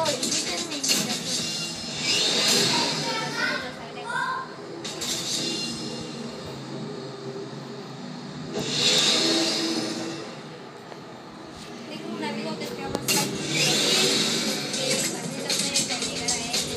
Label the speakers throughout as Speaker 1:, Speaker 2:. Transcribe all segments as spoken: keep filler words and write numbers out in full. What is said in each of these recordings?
Speaker 1: invítenme, invitación. Tengo un amigo que se llama Santi, que también lo pueden agregar a él.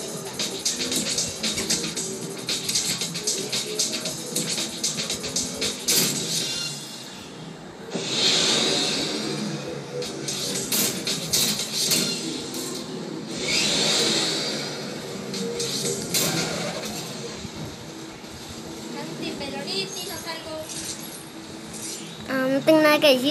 Speaker 1: Santi, pero ahorita dinos algo.
Speaker 2: Ah, no tengo nada que decir.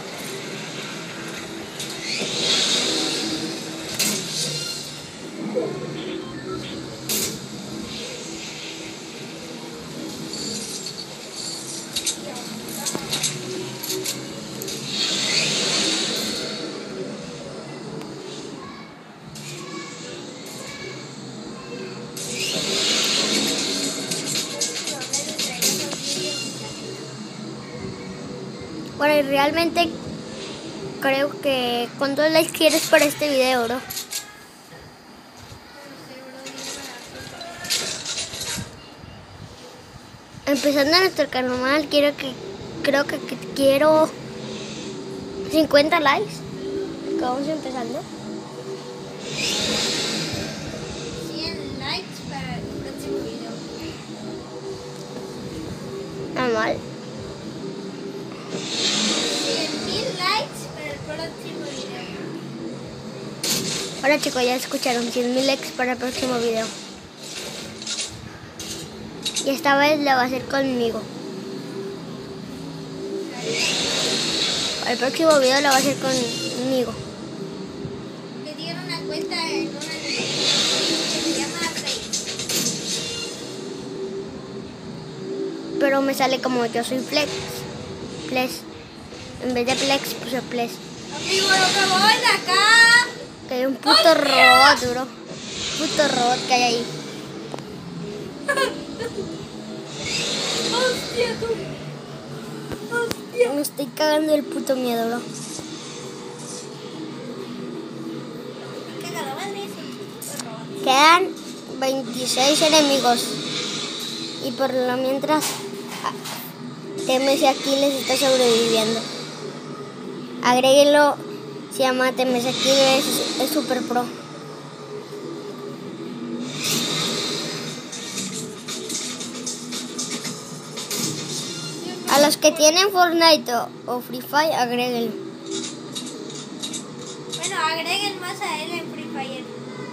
Speaker 2: Bueno, y realmente creo que ¿cuántos likes quieres para este video, bro? Empezando nuestro canal, quiero que creo que, que quiero cincuenta likes. Vamos empezando.
Speaker 1: cien likes para el próximo video.
Speaker 2: Normal.
Speaker 1: cien mil likes para el próximo video.
Speaker 2: Ahora chicos, ya escucharon cien mil likes para el próximo video. Y esta vez la va a hacer conmigo. El próximo video la va a hacer conmigo.
Speaker 1: Me dieron una cuenta en una que se llama Face.
Speaker 2: Pero me sale como yo soy Flex. Flex. En vez de Flex puse Flex.
Speaker 1: Amigo, no me voy de acá.
Speaker 2: Que hay un puto robot, bro. Puto robot que hay ahí.
Speaker 1: Hostia, tú. Hostia.
Speaker 2: Me estoy cagando el puto miedo, bro.
Speaker 1: Me caga la madre eso.
Speaker 2: Quedan veintiséis enemigos. Y por lo mientras T M S Aquiles está sobreviviendo. Agréguenlo. Se llama T M S Aquiles. Es super pro. A los que tienen Fortnite o, o Free Fire, agréguenlo.
Speaker 1: Bueno, agreguen más a él en Free Fire.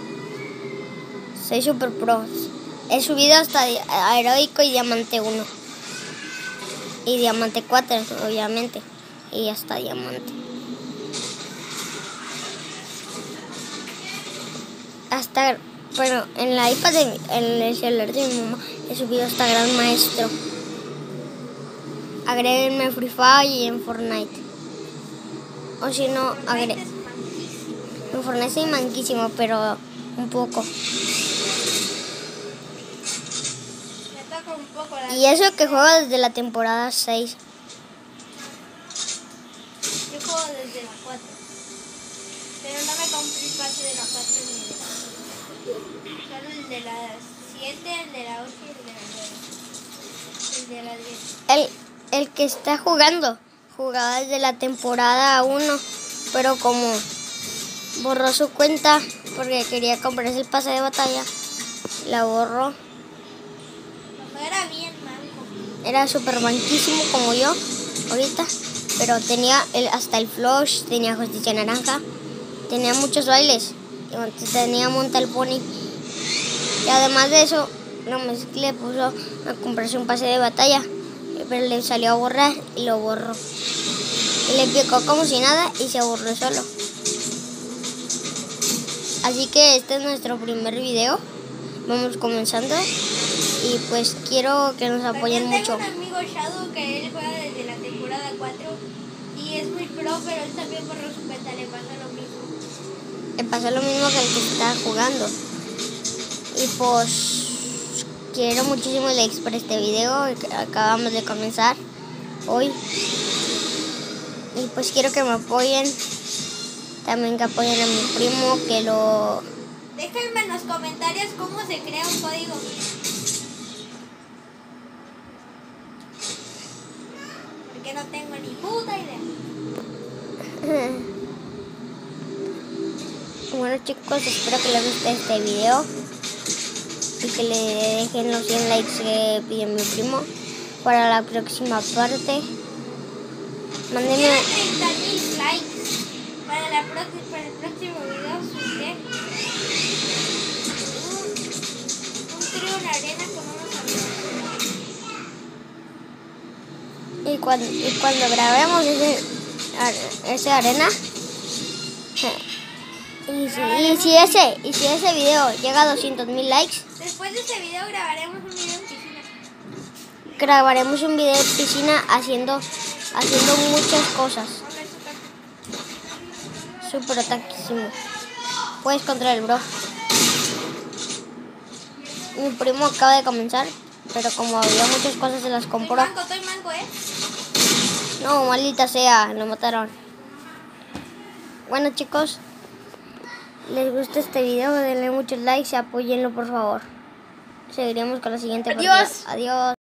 Speaker 2: Soy super pro. He subido hasta di- a heroico y diamante uno. Y diamante cuatro, obviamente. Y hasta diamante. Hasta, bueno, en la iPad, de, mi- en el celular de mi mamá, he subido hasta gran maestro. Agréguenme en Free Fire y en Fortnite. O si no, agre
Speaker 1: Fortnite es manquísimo.
Speaker 2: en Fortnite soy manquísimo, pero un poco.
Speaker 1: Me toca un poco la...
Speaker 2: Y eso que juego desde la temporada seis.
Speaker 1: Yo juego desde la cuatro. Pero no me compré el pase de la cuatro ni de la cinco. Solo el de la siete, el de la ocho y el de la nueve. El de la diez.
Speaker 2: El, el que está jugando, jugaba desde la temporada uno, pero como borró su cuenta porque quería comprarse el pase de batalla, la borró.
Speaker 1: Cuando era bien manco.
Speaker 2: Era súper banquísimo como yo ahorita, pero tenía el, hasta el flush, tenía justicia naranja, tenía muchos bailes, y tenía monta el pony. Y además de eso, no me le puso a comprarse un pase de batalla, pero le salió a borrar y lo borró. Y le picó como si nada y se borró solo. Así que este es nuestro primer video. Vamos comenzando. Y pues quiero que nos apoyen
Speaker 1: También
Speaker 2: mucho.
Speaker 1: tengo un amigo Shadow que él juega desde la temporada cuatro y es muy pro, pero él también borró su cuenta, le pasa lo mismo.
Speaker 2: Le pasó lo mismo que el que está jugando. Y pues quiero muchísimos likes para este video. Acabamos de comenzar hoy. Y pues quiero que me apoyen También que apoyen a mi primo, que lo...
Speaker 1: Déjenme en los comentarios cómo se crea un código. Porque no tengo ni puta idea.
Speaker 2: Bueno chicos, espero que les guste este video y que le dejen los cien likes que pide mi primo para la próxima parte. Mándenme...
Speaker 1: Quiero treinta mil likes para, la próxima, para el próximo video. Subiré un, un trío en arena con unos amigos.
Speaker 2: Y cuando, y cuando grabemos ese, ese arena, y si, y, si ese, y si ese video llega a doscientos mil likes,
Speaker 1: Después de este video grabaremos un video en piscina.
Speaker 2: grabaremos un video en piscina haciendo, haciendo muchas cosas. Súper ataquísimo. Puedes contra el bro. Mi primo acaba de comenzar, pero como había muchas cosas se las compró.
Speaker 1: Estoy manco, estoy manco, ¿eh?
Speaker 2: No, maldita sea, lo mataron. Bueno chicos, les gusta este video, denle muchos likes y apóyenlo por favor. Seguiremos con la siguiente
Speaker 1: Adiós.
Speaker 2: partida. Adiós.